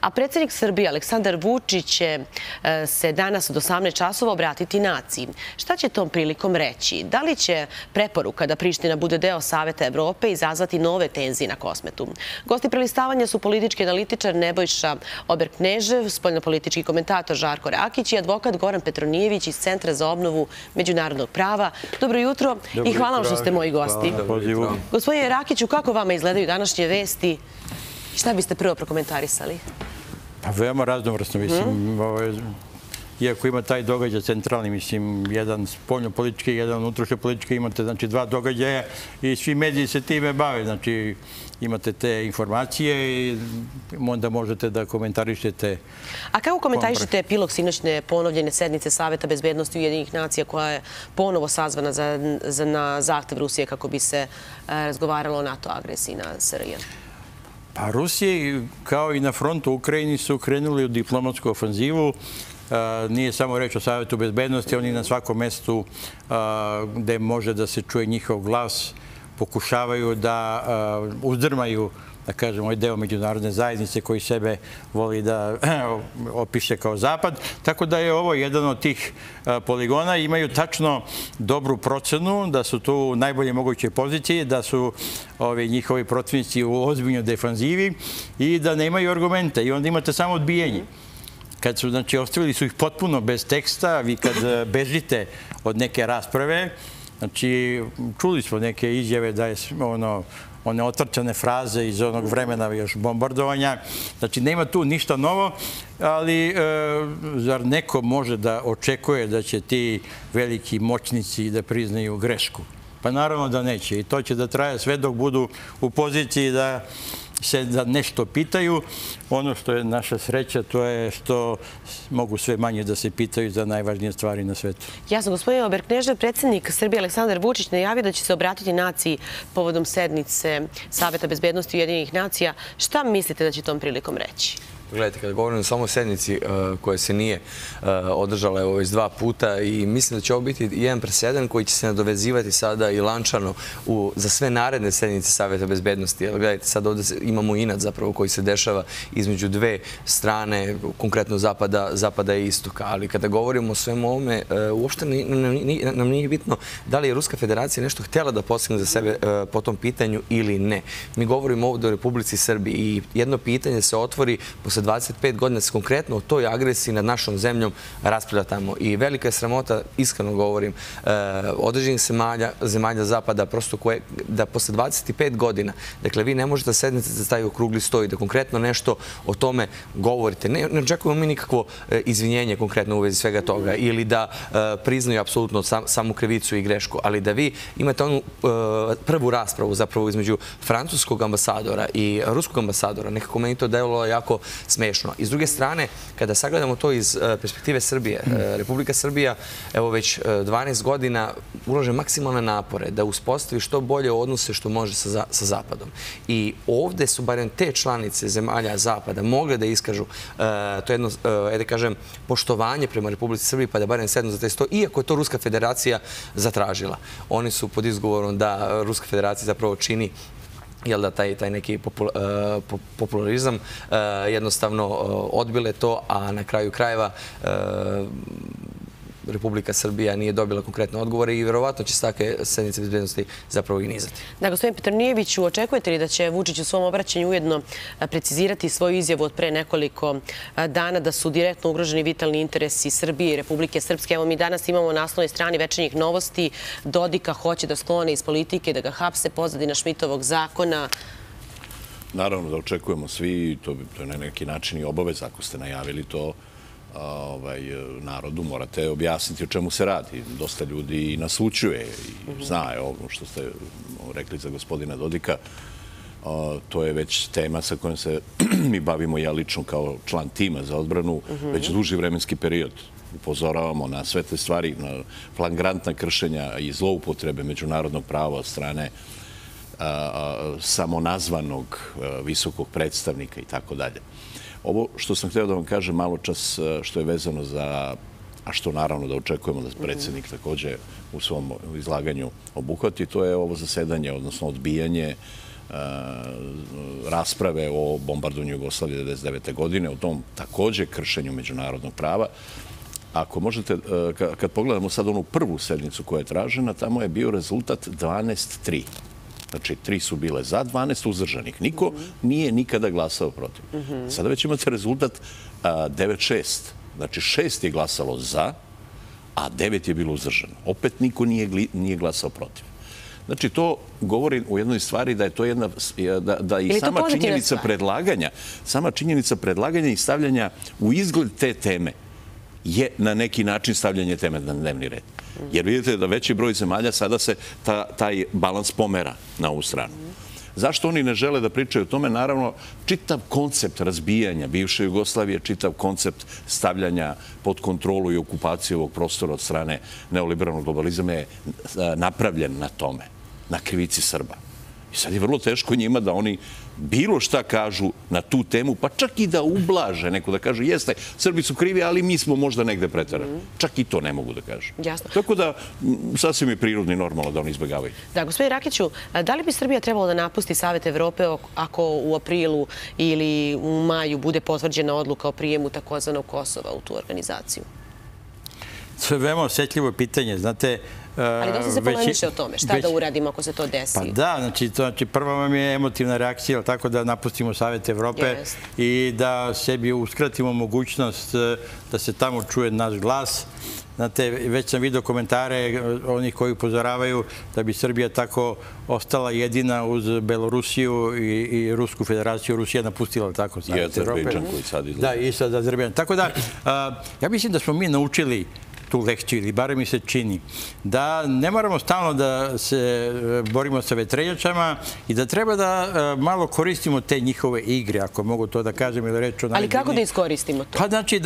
A predsjednik Srbije Aleksandar Vučić će se danas od 18 časova obratiti naciji. Šta će tom prilikom reći? Da li će preporuka da Priština bude deo Saveta Evrope izazvati nove tenzije na Kosmetu? Gosti prelistavanja su politički analitičar Nebojša Oberknežev, spoljnopolitički komentator Žarko Rakić i advokat Goran Petronijević iz Centra za obnovu međunarodnog prava. Dobro jutro i hvala vam što ste moji gosti. Gospodine Rakiću, kako vama izgledaju današnje vesti? Šta biste prvo prokomentarisali? Veoma raznovrsno, mislim. Iako ima taj događaj centralni, mislim, jedan spoljno-politički, jedan unutrašnjo-politički, imate, znači, dva događaja i svi mediji se time bave. Znači, imate te informacije i onda možete da komentarišete. A kako komentarišete epilog sinoćne ponovljene sednice Saveta bezbednosti Ujedinjenih nacija koja je ponovo sazvana na zahtev Rusije kako bi se razgovaralo o NATO agresiji na SRJ? Pa Rusiji, kao i na frontu u Ukrajini, su krenuli u diplomatsku ofanzivu. Nije samo reč o Savetu bezbednosti, oni na svakom mestu gde može da se čuje njihov glas pokušavaju da uzdrmaju, da kažemo, ovaj deo međunarodne zajednice koji sebe voli da opiše kao Zapad. Tako da je ovo jedan od tih poligona. Imaju tačno dobru procenu da su tu u najbolje moguće pozicije, da su njihovi protivnici u ozbiljnoj defanzivi i da nemaju argumente. I onda imate samo odbijenje. Kad su, znači, ostavili su ih potpuno bez teksta, vi kad bežite od neke rasprave, znači, čuli smo neke izjave da je one otrčane fraze iz onog vremena još bombardovanja. Znači, nema tu ništa novo, ali zar neko može da očekuje da će ti veliki moćnici da priznaju grešku? Pa naravno da neće. I to će da traje sve dok budu u poziciji da se da nešto pitaju. Ono što je naša sreća, to je što mogu sve manje da se pitaju za najvažnije stvari na svetu. Jasno, gospodin Oberknežev, predsjednik Srbije Aleksandar Vučić najavio da će se obratiti naciji povodom sednice Saveta bezbednosti Ujedinjenih nacija. Šta mislite da će tom prilikom reći? Gledajte, kada govorim o samo sednici koja se nije održala već 2 puta i mislim da će ovo biti jedan presedan koji će se nadovezivati sada i lančano za sve naredne sednice Saveta bezbednosti. Gledajte, sad ovdje imamo inat zapravo koji se dešava između dve strane, konkretno zapada i istoka. Ali kada govorimo o svemu ovome, uopšte nam nije bitno da li je Ruska federacija nešto htjela da postigne za sebe po tom pitanju ili ne. Mi govorimo ovdje o Republici Srbiji i jedno pitanje se otvori posle 25 godina se konkretno o toj agresiji nad našom zemljom raspravlja tamo. I velika je sramota, iskreno govorim, određenih zemalja Zapada, prosto koje, da posle 25 godina, dakle, vi ne možete sednete za taj okrugli sto i da konkretno nešto o tome govorite. Ne očekujemo mi nikakvo izvinjenje konkretno u vezi svega toga ili da priznaju apsolutno samu krivicu i grešku, ali da vi imate onu prvu raspravu zapravo između francuskog ambasadora i ruskog ambasadora, nekako meni to delo jako smešno. I s druge strane, kada sagledamo to iz perspektive Srbije, Republika Srbija, evo već 12 godina ulaže maksimalne napore da uspostavi što bolje odnose što može sa Zapadom. I ovdje su barem te članice zemalja Zapada mogle da iskažu to jedno, da kažem, poštovanje prema Republici Srbiji, pa da barem sednu za taj sto, iako je to Ruska federacija zatražila. Oni su pod izgovorom da Ruska federacija zapravo čini taj neki popularizam, jednostavno odbile to, a na kraju krajeva Republika Srbija nije dobila konkretne odgovore i vjerovatno će se takve sednice bezbednosti zapravo i nizati. Da, gospodin Petronijeviću, očekujete li da će Vučić u svom obraćanju ujedno precizirati svoju izjavu od pre nekoliko dana da su direktno ugroženi vitalni interesi Srbije i Republike Srpske? Evo, mi danas imamo na naslovnoj strani Večernjih novosti: Dodika hoće da sklone iz politike, da ga hapse, pozadina Šmitovog zakona. Naravno da očekujemo svi, to je na neki način i obaveza, ako ste najavili to narodu, morate objasniti o čemu se radi. Dosta ljudi i naslučuje i zna, ovo što ste rekli za gospodina Dodika, to je već tema sa kojom se mi bavimo, ja lično kao član tima za odbranu, već duži vremenski period. Upozoravamo na sve te stvari, na flagrantna kršenja i zloupotrebe međunarodnog prava od strane samonazvanog visokog predstavnika i tako dalje. Ovo što sam htio da vam kažem malo čas, što je vezano za, a što naravno da očekujemo da predsjednik također u svom izlaganju obuhvati, to je ovo zasedanje, odnosno odbijanje rasprave o bombardovanju Jugoslavije 1999. godine, o tom takođe kršenju međunarodnog prava. Ako možete, kad pogledamo sad onu prvu sednicu koja je tražena, tamo je bio rezultat 12-3. Znači, 3 su bile za, 12 uzdržanih. Niko nije nikada glasao protiv. Sada već imate rezultat 9-6. Znači, 6 je glasalo za, a 9 je bilo uzdržano. Opet niko nije glasao protiv. Znači, to govori u jednoj stvari da je to jedna, da i sama činjenica predlaganja i stavljanja u izgled te teme je na neki način stavljanje teme na dnevni red. Jer vidite da veći broj zemalja sada se taj balans pomera na ovu stranu. Zašto oni ne žele da pričaju o tome? Naravno, čitav koncept razbijanja bivše Jugoslavije, čitav koncept stavljanja pod kontrolu i okupaciju ovog prostora od strane neoliberalnog globalizma je napravljen na tome, na krivici Srba. I sad je vrlo teško njima da oni bilo šta kažu na tu temu, pa čak i da ublaže neko, da kažu jeste, Srbi su krivi, ali mi smo možda negde preterani. Čak i to ne mogu da kažu. Jasno. Tako da sasvim je prirodno i normalno da oni izbjegavaju. Da, gospodin Rakiću, da li bi Srbija trebalo da napusti Savet Evrope ako u aprilu ili u maju bude potvrđena odluka o prijemu takozvanog Kosova u tu organizaciju? To je veoma osjetljivo pitanje, znate. Ali dosta se polemiše o tome. Šta da uradimo ako se to desi? Pa da, znači prva vam je emotivna reakcija, tako da napustimo Savet Evrope i da sebi uskratimo mogućnost da se tamo čuje naš glas. Znate, već sam vidio komentare onih koji upozoravaju da bi Srbija tako ostala jedina uz Belorusiju i Rusku federaciju. Rusija napustila tako Savet Evrope. I Azerbejdžan koji sad izgleda. Da, i sad Azerbejdžan. Tako da, ja mislim da smo mi naučili tu lekciju, ili barem mi se čini, da ne moramo stalno da se borimo sa vetrenjačama i da treba da malo koristimo te njihove igre, ako mogu to da kažem, ili reći o najbolji. Ali kako da iskoristimo to? Pa znači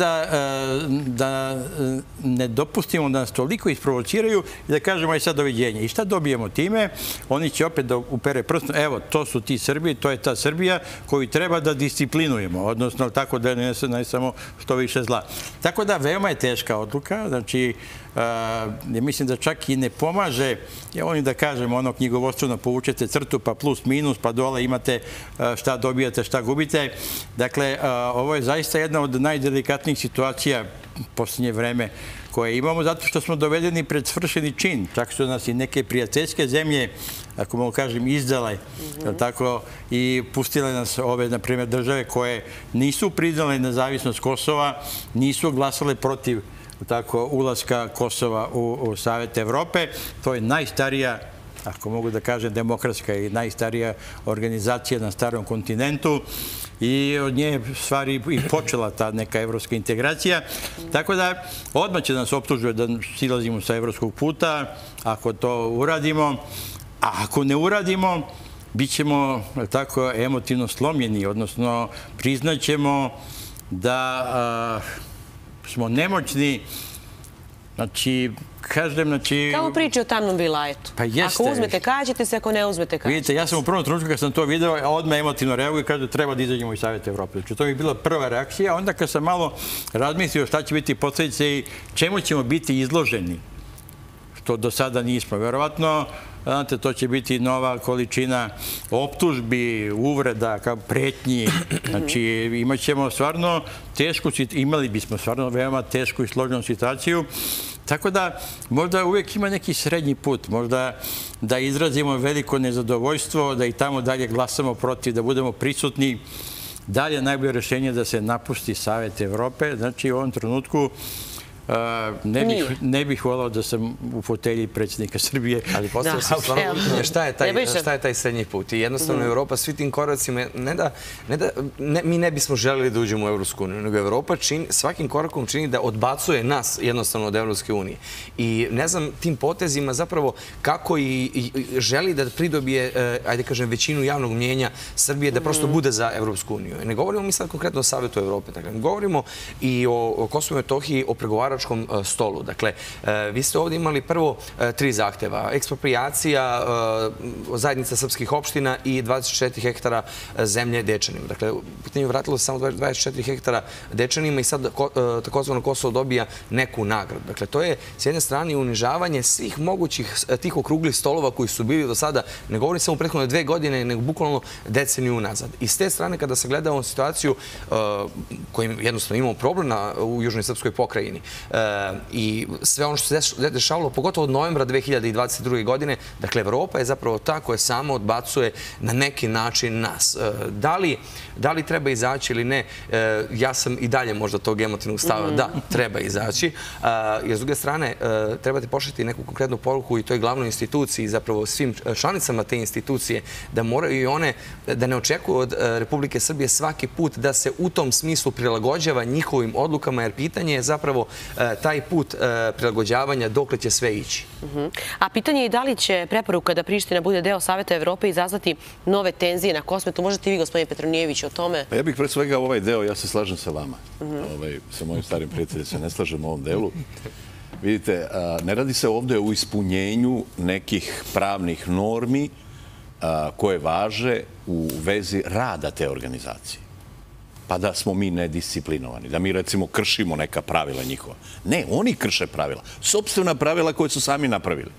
da ne dopustimo da nas toliko isprovociraju i da kažemo aj sad doviđenje. I šta dobijemo time? Oni će opet da upere prstom, evo, to su ti Srbi, to je ta Srbija koju treba da disciplinujemo, odnosno tako da ne samo što više zla. Tako da veoma je teška odluka, znači mislim da čak i ne pomaže, oni da kažem, ono knjigovodstveno povučete crtu, pa plus, minus, pa dole imate šta dobijate, šta gubite. Dakle, ovo je zaista jedna od najdelikatnijih situacija posljednje vreme koje imamo, zato što smo dovedeni pred svršeni čin. Čak su nas i neke prijateljske zemlje, ako mogu kažem, izdale i pustile nas ove, na primjer, države koje nisu priznale nezavisnost Kosova, nisu glasale protiv ulaska Kosova u Savet Evrope. To je najstarija, ako mogu da kažem, demokratska i najstarija organizacija na starom kontinentu i od nje stvari i počela ta neka evropska integracija. Tako da odmah će nas optužiti da silazimo sa evropskog puta ako to uradimo, a ako ne uradimo bit ćemo tako emotivno slomljeni, odnosno priznaćemo da smo nemoćni, znači, kažem, znači... Kao priče o tamnom vilajetu. Pa jeste. Ako uzmete, kađete se, ako ne uzmete, kađete se. Vidite, ja sam u prvom trenutku kad sam to video, odmah emotivno reaguju i kažu treba da izađemo iz Saveta Evrope. Znači, to mi je bila prva reakcija. Onda kad sam malo razmislio šta će biti posljedice i čemu ćemo biti izloženi, što do sada nismo. Verovatno, znate, to će biti nova količina optužbi, uvreda, pretnji. Znači, imat ćemo stvarno imali bismo stvarno veoma tešku i složenu situaciju. Tako da, možda uvijek ima neki srednji put. Možda da izrazimo veliko nezadovoljstvo, da i tamo dalje glasamo protiv, da budemo prisutni. Dalje najbolje rješenje da se napusti Savet Evrope. Znači, u ovom trenutku ne bih volao da sam u fotelji predsjednika Srbije. Ali postavlja se stvarno pitanje šta je taj srednji put. I jednostavno Evropa svi tim koracima, mi ne bismo želeli da uđemo u Evropsku uniju, nego Evropa svakim korakom čini da odbacuje nas jednostavno od Evropske unije. I ne znam tim potezima zapravo kako i želi da pridobije, ajde kažem, većinu javnog mnjenja Srbije da prosto bude za Evropsku uniju. Ne govorimo mi sad konkretno o Savetu Evrope. Govorimo i o Kosovu i Metohiji, o pregovaračkom pregovaračkom stolu. Dakle, vi ste ovdje imali prvo 3 zahteva. Eksproprijacija, zajednica srpskih opština i 24 hektara zemlje Dečanima. Dakle, u pitanju vratilo se samo 24 hektara Dečanima i sad takozvano Kosovo dobija neku nagradu. Dakle, to je s jedne strane unižavanje svih mogućih tih okruglih stolova koji su bili do sada, ne govorim samo u prethodne 2 godine, nego bukvalno deceniju unazad. I s te strane, kada se gleda ovu situaciju kojim jednostavno imamo problem u Južnoj Srpskoj pokrajini i sve ono što se dešavalo, pogotovo od novembra 2022. godine, dakle, Evropa je zapravo ta koja samo odbacuje na neki način nas. Da li treba izaći ili ne, ja sam i dalje možda tog emotivnog stava da treba izaći, jer s druge strane trebate pošljati neku konkretnu poruku i toj glavnoj instituciji, zapravo svim članicama te institucije, da moraju i one, da ne očekuju od Republike Srbije svaki put da se u tom smislu prilagođava njihovim odlukama, jer pitanje je zapravo taj put prilagođavanja dokle će sve ići. A pitanje je da li će preporuka da Priština bude deo Saveta Evrope izazvati nove tenzije na Kosmetu? Možete i vi, gospodine Petronijević, o tome? Ja bih pre svega ovaj deo, ja se slažem sa vama, sa mojim starim prijateljem, se ne slažem u ovom delu. Vidite, ne radi se ovdje o ispunjenju nekih pravnih normi koje važe u vezi rada te organizacije. Pa da smo mi nedisciplinovani, da mi recimo kršimo neka pravila njihova. Ne, oni krše pravila. Sopstvena pravila koje su sami napravili.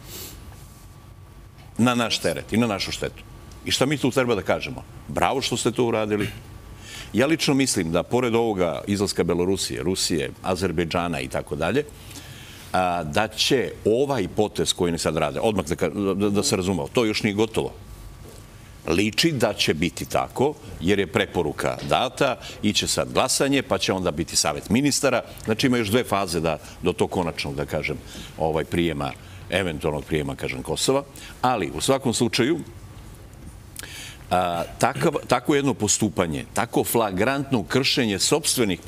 Na naš teret i na našu štetu. I šta mi tu treba da kažemo? Bravo što ste to uradili. Ja lično mislim da pored ovoga izlaska Belorusije, Rusije, Azerbejdžana i tako dalje, da će ovaj potez koji oni sad rade, odmah da se razumao, to još nije gotovo. Liči da će biti tako, jer je preporuka data, iće sad glasanje, pa će onda biti savjet ministara. Znači ima još 2 faze do tog konačnog, da kažem, prijema, eventualnog prijema, kažem, Kosova. Ali u svakom slučaju, tako jedno postupanje, tako flagrantno kršenje sopstvenih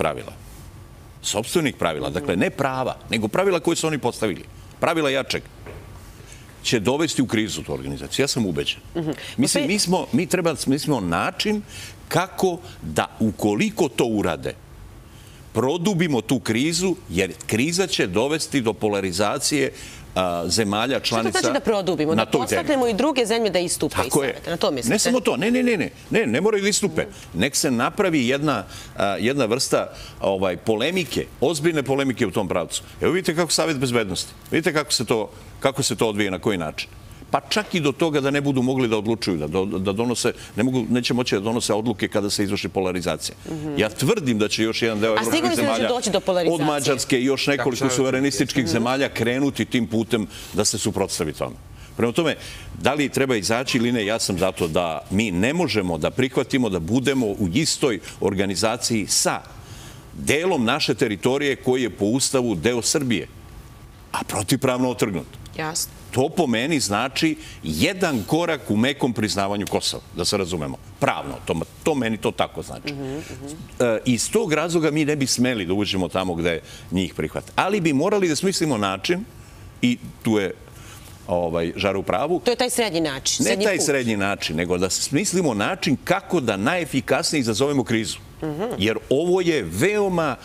pravila, dakle ne prava, nego pravila koje su oni postavili, pravila jačeg, će dovesti u krizu tu organizaciju. Ja sam ubeđen. Mislim, mi treba da smislimo način kako da, ukoliko to urade, produbimo tu krizu, jer kriza će dovesti do polarizacije zemalja članica na toj temi. Što to znači da produbimo? Da podstaknemo i druge zemlje da istupe iz Saveta? Na to mislite? Ne samo to. Ne moraju da istupe. Nek se napravi jedna vrsta polemike, ozbiljne polemike u tom pravcu. Evo vidite kako Savet bezbednosti. Vidite kako se to odvije, na koji način. Pa čak i do toga da ne budu mogli da odlučuju, da donose, neće moći da donose odluke kada se izvrši polarizacija. Ja tvrdim da će još jedan deo evropskih zemalja od Mađarske i još nekoliko suverenističkih zemalja krenuti tim putem da se suprotstavi tome. Prema tome, da li treba izaći ili ne, ja sam zato da mi ne možemo da prihvatimo da budemo u istoj organizaciji sa delom naše teritorije koji je po Ustavu deo Srbije, a protivpravno otrgnut. Jasno. To po meni znači jedan korak u mekom priznavanju Kosova, da se razumemo. Pravno, to meni to tako znači. Iz tog razloga mi ne bi smeli da uđemo tamo gde njih prihvata. Ali bi morali da smislimo način, i tu je Žara u pravu. To je taj srednji način. Ne taj srednji način, nego da smislimo način kako da najefikasnije izazovemo krizu. Jer ovo je veoma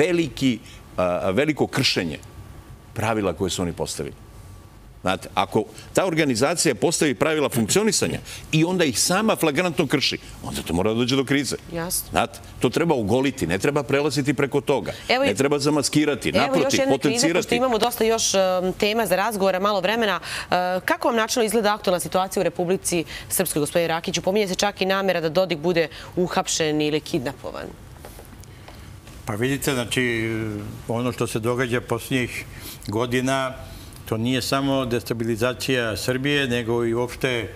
veliko kršenje pravila koje su oni postavili. Znate, ako ta organizacija postavi pravila funkcionisanja i onda ih sama flagrantno krši, onda to mora da dođe do krize. Jasno. Znate, to treba ugoliti, ne treba prelaziti preko toga, ne treba zamaskirati, naprotiv, potencirati. Evo još jedna kriza, pošto imamo dosta još tema za razgovora, malo vremena. Kako vam načelno izgleda aktualna situacija u Republici Srpskoj, gospodine Rakiću? Pominje se čak i namera da Dodik bude uhapšen ili kidnapovan. Pa vidite, znači, ono što se događa posljednjih godina, to nije samo destabilizacija Srbije, nego i uopšte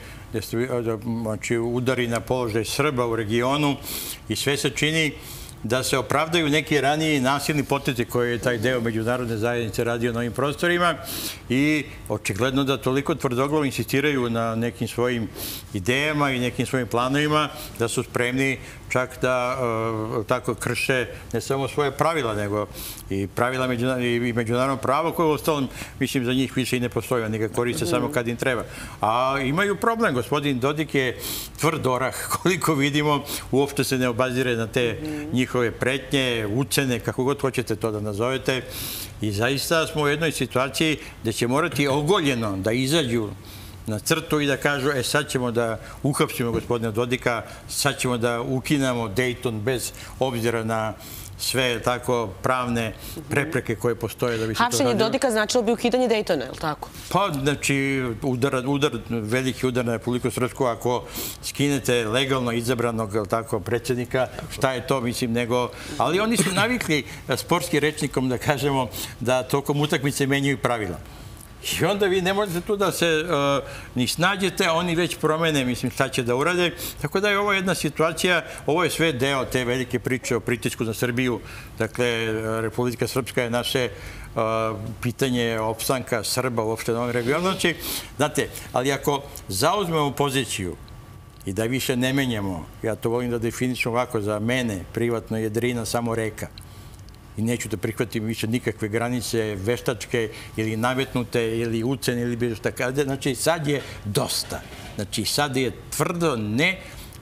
udari na položaj Srba u regionu i sve se čini da se opravdaju neki raniji nasilni potezi koje je taj deo međunarodne zajednice radio na ovim prostorima i očigledno da toliko tvrdoglavo insistiraju na nekim svojim idejama i nekim svojim planovima da su spremni čak da tako krše ne samo svoje pravila, nego i pravila i međunarodno pravo koje ostalom, mislim, za njih više i ne postoji. Oni ga koriste samo kad im treba. A imaju problem. Gospodin Dodik je tvrd orah, koliko vidimo, uopšte se ne obazire na te njihove pretnje, ucene, kako god hoćete to da nazovete. I zaista smo u jednoj situaciji gde će morati ogoljeno da izađu na crtu i da kažu, sad ćemo da uhapsimo gospodina Dodika, sad ćemo da ukinamo Dayton bez obzira na sve tako pravne prepreke koje postoje da bi se to Hapšenje Dodika značilo bi ukidanje Daytona, je li tako? Pa, znači, veliki udar na Republiku Srpsku ako skinete legalno izabranog, tako, predsjednika, šta je to, mislim, nego... Ali oni su navikli sportskim rečnikom da kažemo da tokom utakmice menjaju pravila. I onda vi ne možete tu da se ni snađete, a oni već promene, mislim, šta će da urade. Tako da je ovo jedna situacija, ovo je sve deo te velike priče o pritisku na Srbiju. Dakle, Republika Srpska je naše pitanje opstanka Srba uopšte na ovom regionu. Znači, znate, ali ako zauzmemo poziciju i da više ne menjamo, ja to volim da definišem ovako, za mene privatno je Drina samo reka. I neću da prihvatim više nikakve granice veštačke ili nametnute ili ucene ili bilo šta kada. Znači, sad je dosta. Znači, sad je tvrdo ne.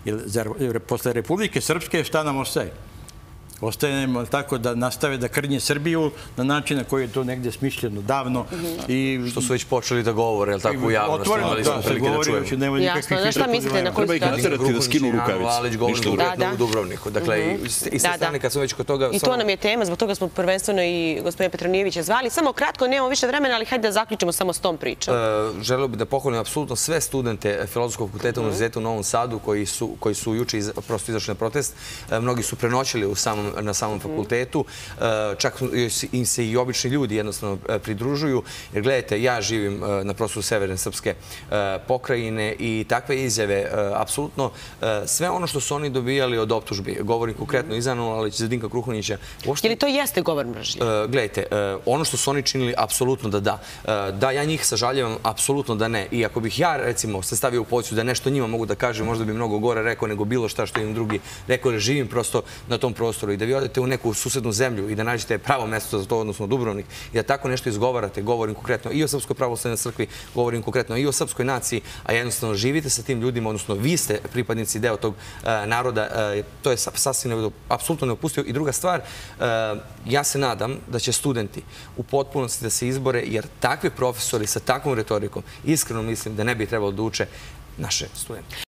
Posle Republike Srpske šta nam ostaje? Ostaje nam tako da nastave da krnje Srbiju na način na koji je to negdje smišljeno davno. Što su već počeli da govore, je li tako, u javnosti? Otvoreno da se govori, znači nema nikakvih... Jasno, šta mislite na koju situaciju? Treba ih naterati da skinu rukavicu. Valić govori konkretno u Dubrovniku. Dakle, i sa strane kad smo već kod toga... I to nam je tema, zbog toga smo prvenstveno i gospodina Petronijevića zvali. Samo kratko, nemamo više vremena, ali hajde da zaključimo samo s tom pričom. Želeo bih da pohvalim apsolutno sve studente Filozofskog fakulteta Univerziteta u Novom Sadu koji su juče prosto izašli na protest. Mnogi su prenoćili na samom fakultetu. Čak im se i obični ljudi jednostavno pridružuju. Jer gledajte, ja živim na prostoru Severne Srpske pokrajine i takve izjave, apsolutno sve ono što su oni dobijali od optužbi, govorim konkretno i za Anulalić, za Dinka Kruhunića. Je li to jeste govor mržnje? Gledajte, ono što su oni činili, apsolutno da da. Da, ja njih sažaljavam, apsolutno da ne. I ako bih ja, recimo, se stavio u poziciju da nešto njima mogu da kažem, možda bi mnogo gore rekao nego bilo šta što im drugi rekao, jer živim prosto na tom prostoru. I da vi odete u neku susednu zemlju i da nađete pravo mesto za to, odnosno Dubrovnik, i da tako nešto izgovarate, govorim konkretno i o Srpskoj pravoslavnoj crkvi, govorim konkretno i o srpskoj naciji, a jednostavno živite sa tim ljudima, odnosno vi ste pripadnici deo tog naroda, to je sasvim apsolutno neopustivo. I druga stvar, ja se nadam da će studenti u potpunosti da se izbore, jer takvi profesori sa takvom retorikom, iskreno mislim da ne bi trebalo da uče naše studente.